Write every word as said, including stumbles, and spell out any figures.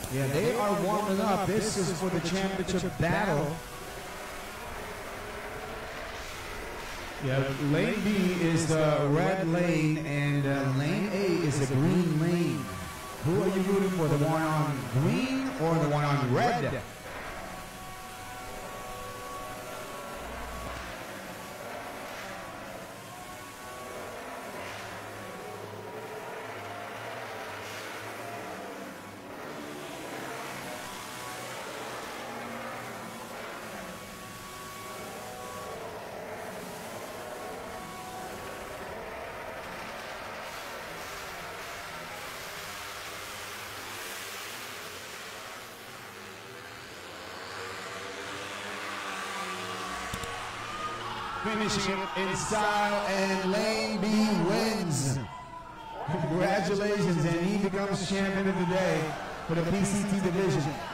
Yeah, they are warming up. This is for the championship battle. Yeah, lane B is the red lane, and uh, lane A is the green lane. Who are you rooting for, the one on green or the one on red? Finishing it in style, and lane B wins. Congratulations, and he becomes champion of the day for the P C T division.